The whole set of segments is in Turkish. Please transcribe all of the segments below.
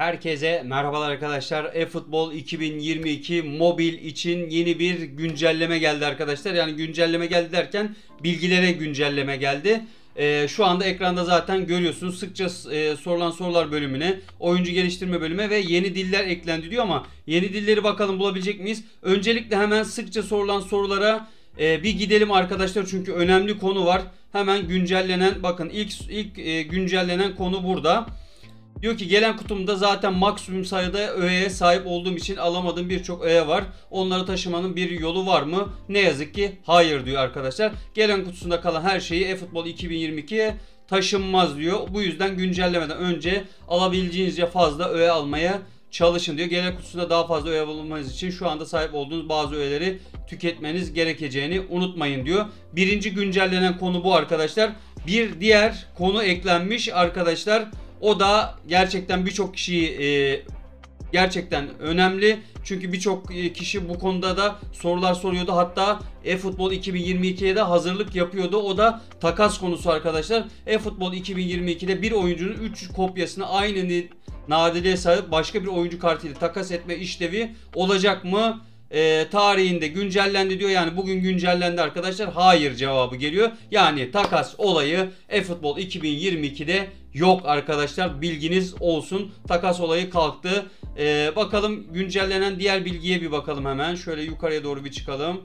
Herkese merhabalar arkadaşlar. eFootball 2022 mobil için yeni bir güncelleme geldi arkadaşlar. Yani güncelleme geldi derken bilgilere güncelleme geldi. Şu anda ekranda zaten görüyorsunuz. Sıkça sorulan sorular bölümüne, oyuncu geliştirme bölümüne ve yeni diller eklendi diyor ama yeni dilleri bakalım bulabilecek miyiz? Öncelikle hemen sıkça sorulan sorulara bir gidelim arkadaşlar. Çünkü önemli konu var. Hemen güncellenen, bakın ilk güncellenen konu burada. Diyor ki gelen kutumda zaten maksimum sayıda öğeye sahip olduğum için alamadığım birçok öğe var. Onları taşımanın bir yolu var mı? Ne yazık ki hayır diyor arkadaşlar. Gelen kutusunda kalan her şeyi eFootball 2022'ye taşınmaz diyor. Bu yüzden güncellemeden önce alabildiğinizce fazla öğe almaya çalışın diyor. Gelen kutusunda daha fazla öğe bulmanız için şu anda sahip olduğunuz bazı öğeleri tüketmeniz gerekeceğini unutmayın diyor. Birinci güncellenen konu bu arkadaşlar. Bir diğer konu eklenmiş arkadaşlar. O da gerçekten birçok kişiyi gerçekten önemli. Çünkü birçok kişi bu konuda da sorular soruyordu. Hatta eFootball 2022'ye de hazırlık yapıyordu. O da takas konusu arkadaşlar. eFootball 2022'de bir oyuncunun 3 kopyasını aynı nadirliğe sahip başka bir oyuncu kartıyla takas etme işlevi olacak mı? Tarihinde güncellendi diyor. Yani bugün güncellendi arkadaşlar. Hayır cevabı geliyor. Yani takas olayı eFootball 2022'de yok arkadaşlar. Bilginiz olsun. Takas olayı kalktı. Bakalım güncellenen diğer bilgiye bir bakalım hemen. Şöyle yukarıya doğru bir çıkalım.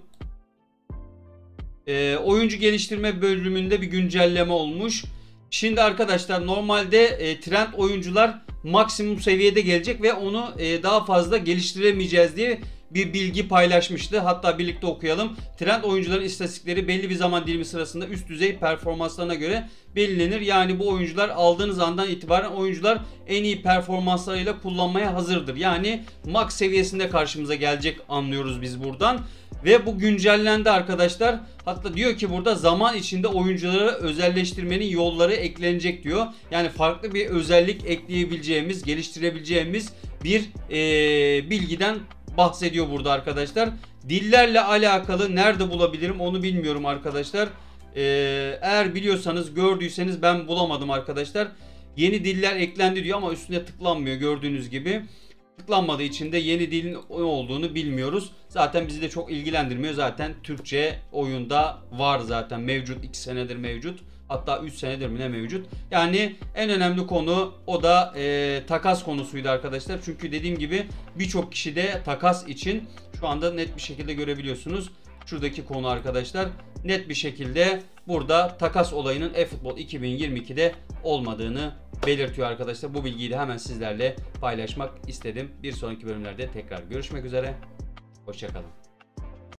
Oyuncu geliştirme bölümünde bir güncelleme olmuş. Şimdi arkadaşlar normalde trend oyuncular maksimum seviyede gelecek ve onu daha fazla geliştiremeyeceğiz diye bir bilgi paylaşmıştı. Hatta birlikte okuyalım. Trend oyuncuların istatistikleri belli bir zaman dilimi sırasında üst düzey performanslarına göre belirlenir. Yani bu oyuncular aldığınız andan itibaren oyuncular en iyi performanslarıyla kullanmaya hazırdır. Yani max seviyesinde karşımıza gelecek anlıyoruz biz buradan. Ve bu güncellendi arkadaşlar. Hatta diyor ki burada zaman içinde oyuncuları özelleştirmenin yolları eklenecek diyor. Yani farklı bir özellik ekleyebileceğimiz, geliştirebileceğimiz bir bilgiden bahsediyor burada arkadaşlar. Dillerle alakalı nerede bulabilirim onu bilmiyorum arkadaşlar. Eğer biliyorsanız, gördüyseniz, ben bulamadım arkadaşlar. Yeni diller eklendi diyor ama üstüne tıklanmıyor gördüğünüz gibi. Tıklanmadığı için de yeni dilin ne olduğunu bilmiyoruz. Zaten bizi de çok ilgilendirmiyor. Zaten Türkçe oyunda var zaten. Mevcut. 2 senedir mevcut. Hatta 3 senedir mi ne mevcut. Yani en önemli konu o da takas konusuydu arkadaşlar. Çünkü dediğim gibi birçok kişi de takas için şu anda net bir şekilde görebiliyorsunuz. Şuradaki konu arkadaşlar. Net bir şekilde burada takas olayının eFootball 2022'de olmadığını belirtiyor arkadaşlar. Bu bilgiyi de hemen sizlerle paylaşmak istedim. Bir sonraki bölümlerde tekrar görüşmek üzere. Hoşça kalın.